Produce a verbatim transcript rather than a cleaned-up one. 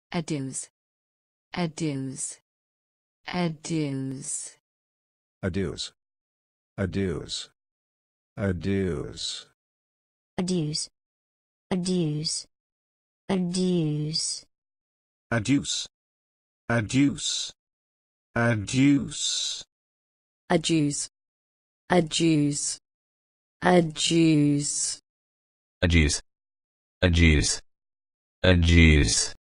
adieus, adieus, adieus, adieus, adieus, adieus, adieus, adieus, adieus, adieus, adieus, adieus, adieus, adieus, adieus, adieus, adieus, adieus.